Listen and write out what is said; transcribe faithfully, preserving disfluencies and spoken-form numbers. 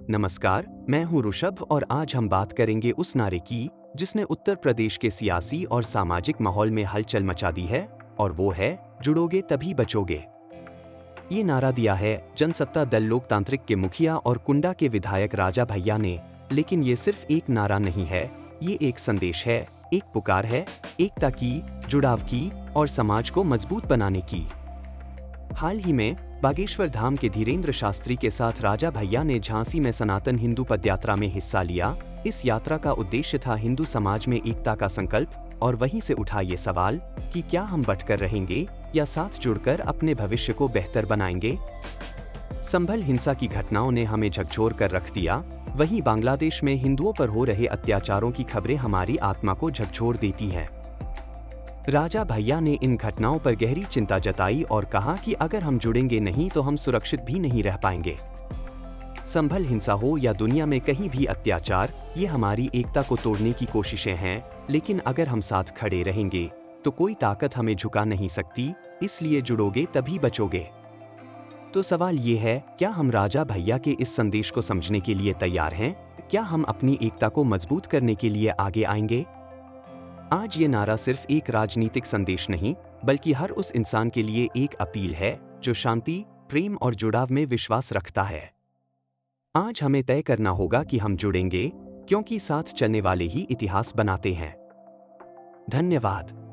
नमस्कार, मैं हूं ऋषभ और आज हम बात करेंगे उस नारे की जिसने उत्तर प्रदेश के सियासी और सामाजिक माहौल में हलचल मचा दी है, और वो है जुड़ोगे तभी बचोगे। ये नारा दिया है जनसत्ता दल लोकतांत्रिक के मुखिया और कुंडा के विधायक राजा भैया ने, लेकिन ये सिर्फ एक नारा नहीं है, ये एक संदेश है, एक पुकार है, एकता की, जुड़ाव की और समाज को मजबूत बनाने की। हाल ही में बागेश्वर धाम के धीरेन्द्र शास्त्री के साथ राजा भैया ने झांसी में सनातन हिंदू पदयात्रा में हिस्सा लिया। इस यात्रा का उद्देश्य था हिंदू समाज में एकता का संकल्प, और वहीं से उठा ये सवाल कि क्या हम बंटकर रहेंगे या साथ जुड़कर अपने भविष्य को बेहतर बनाएंगे। संभल हिंसा की घटनाओं ने हमें झकझोर कर रख दिया, वहीं बांग्लादेश में हिंदुओं पर हो रहे अत्याचारों की खबरें हमारी आत्मा को झकझोर देती हैं। राजा भैया ने इन घटनाओं पर गहरी चिंता जताई और कहा कि अगर हम जुड़ेंगे नहीं तो हम सुरक्षित भी नहीं रह पाएंगे। संभल हिंसा हो या दुनिया में कहीं भी अत्याचार, ये हमारी एकता को तोड़ने की कोशिशें हैं, लेकिन अगर हम साथ खड़े रहेंगे तो कोई ताकत हमें झुका नहीं सकती, इसलिए जुड़ोगे तभी बचोगे। तो सवाल ये है, क्या हम राजा भैया के इस संदेश को समझने के लिए तैयार हैं? क्या हम अपनी एकता को मजबूत करने के लिए आगे आएंगे? आज ये नारा सिर्फ एक राजनीतिक संदेश नहीं, बल्कि हर उस इंसान के लिए एक अपील है जो शांति, प्रेम और जुड़ाव में विश्वास रखता है। आज हमें तय करना होगा कि हम जुड़ेंगे, क्योंकि साथ चलने वाले ही इतिहास बनाते हैं। धन्यवाद।